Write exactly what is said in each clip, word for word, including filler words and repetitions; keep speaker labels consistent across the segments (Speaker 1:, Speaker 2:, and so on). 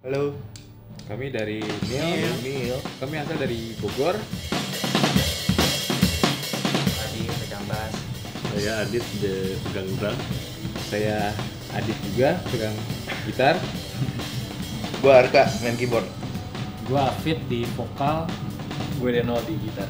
Speaker 1: Halo,
Speaker 2: Kami dari Mil.
Speaker 1: Mil. Mil.
Speaker 2: Kami asal dari Bogor.
Speaker 3: Tadi pegang bass.
Speaker 4: Saya Adit de pegang drum.
Speaker 2: Saya Adit juga pegang gitar.
Speaker 1: Gua Arka main keyboard.
Speaker 5: Gua Fit di vokal.
Speaker 3: Gue Deno di gitar.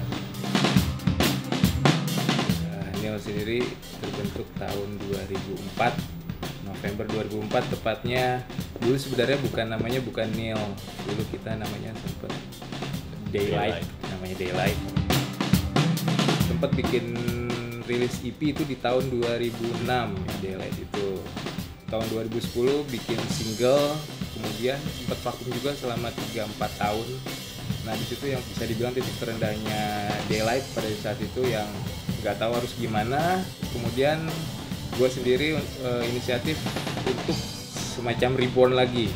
Speaker 2: Uh, Nil sendiri terbentuk tahun dua ribu empat, November dua ribu empat tepatnya. Dulu sebenarnya bukan namanya bukan Nil. Dulu kita namanya sempat Daylight,
Speaker 4: Daylight.
Speaker 2: namanya Daylight. Sempat bikin rilis E P itu di tahun dua ribu enam ya, Daylight itu. Tahun dua ribu sepuluh bikin single, kemudian sempat vakum juga selama tiga sampai empat tahun. Nah, di situ yang bisa dibilang titik terendahnya Daylight pada saat itu, yang nggak tahu harus gimana. Kemudian gue sendiri e, inisiatif untuk semacam reborn lagi.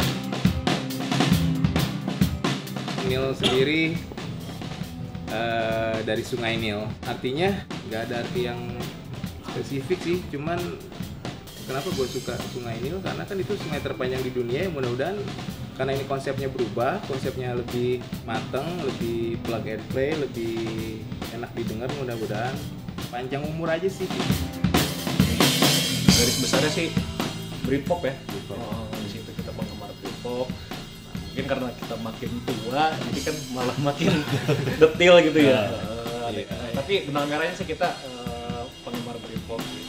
Speaker 2: Nil sendiri e, dari Sungai Nil, artinya nggak ada arti yang spesifik sih, cuman kenapa gue suka Sungai Nil karena kan itu sungai terpanjang di dunia. Yang mudah-mudahan karena ini konsepnya berubah, konsepnya lebih mateng, lebih plug and play, lebih enak didengar, mudah-mudahan panjang umur aja sih.
Speaker 3: Garis besarnya sih Britpop ya.
Speaker 2: Britpop.
Speaker 3: Oh, di situ kita penggemar Britpop. Nah, mungkin karena kita makin tua, jadi kan malah makin detail gitu ya. Uh,
Speaker 2: iya.
Speaker 3: uh, tapi benang merahnya sih kita uh, penggemar Britpop. Gitu.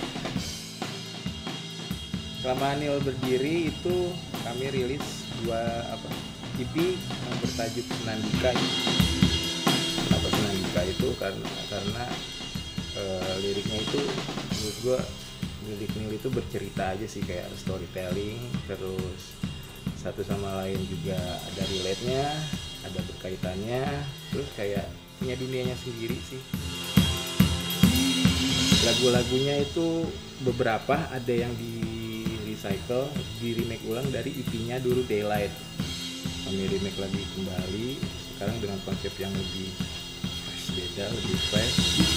Speaker 2: Selama Nil berdiri itu kami rilis dua apa E P yang bertajuk Senandika. Kenapa Senandika itu? Karena karena e, liriknya itu menurut gua lirik Nil itu bercerita aja sih, kayak storytelling, terus satu sama lain juga ada relate-nya, ada berkaitannya, terus kayak punya dunianya sendiri sih. Lagu-lagunya itu beberapa ada yang di recycle, di remake ulang dari E P-nya dulu Daylight. Kami remake lagi kembali sekarang dengan konsep yang lebih fresh, beda, lebih fresh.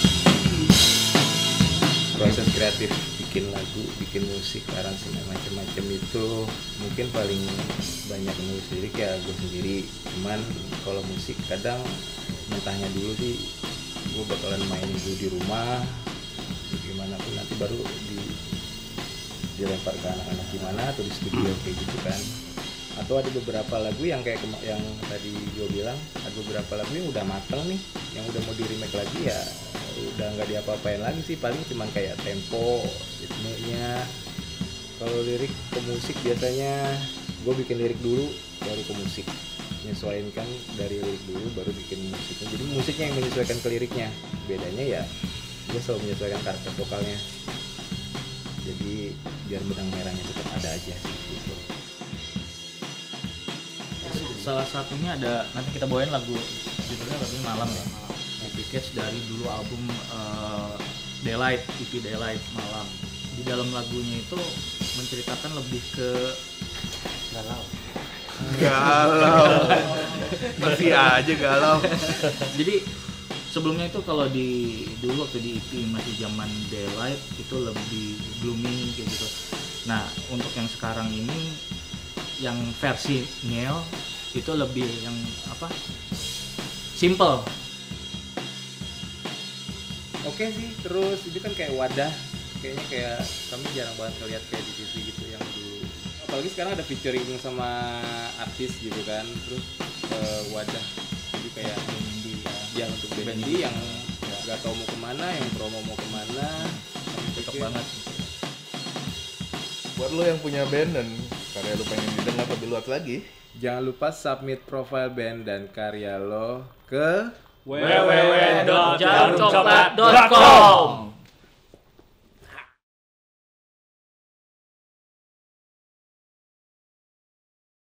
Speaker 2: Proses kreatif bikin lagu, bikin musik, aransemen macam-macam itu mungkin paling banyak nulis lirik ya gue sendiri. Cuman kalau musik kadang mentahnya dulu sih gue bakalan mainin dulu di rumah, gimana pun nanti baru di dilempar ke anak-anak gimana atau di studio kayak gitu kan. Atau ada beberapa lagu yang kayak kema- yang tadi gue bilang, ada beberapa lagu yang udah mateng nih, yang udah mau di remake lagi ya udah nggak diapa-apain lagi sih, paling cuman kayak tempo, ritmenya. Kalau lirik ke musik biasanya gue bikin lirik dulu baru ke musik, menyesuaikan dari lirik dulu baru bikin musiknya. Jadi musiknya yang menyesuaikan ke liriknya, bedanya ya gue selalu menyesuaikan karakter vokalnya, jadi biar benang merahnya tetap ada aja gitu.
Speaker 5: Salah satunya ada, nanti kita bawain lagu judulnya lagu Malam ya, Package dari dulu album uh, Daylight, E P Daylight Malam. Di dalam lagunya itu menceritakan lebih ke galau.
Speaker 1: Galau. Masih aja galau.
Speaker 5: Jadi sebelumnya itu kalau di dulu waktu di E P masih zaman Daylight itu lebih gloomy kayak gitu. Nah, untuk yang sekarang ini yang versi Nil itu lebih yang apa? Simple.
Speaker 2: Oke sih, terus itu kan kayak wadah, kayaknya kayak kami jarang banget ngeliat kayak di T V gitu yang dulu. Apalagi sekarang ada featuring sama artis gitu kan, terus uh, wadah, jadi kayak indie ya, untuk band indie yang nggak tahu mau kemana, yang promo mau kemana,
Speaker 5: Cocok banget.
Speaker 1: Buat lo yang punya band dan karya lo pengen didengar lebih luas lagi,
Speaker 2: Jangan lupa submit profile band dan karya lo ke
Speaker 3: w w w dot jarum coklat dot com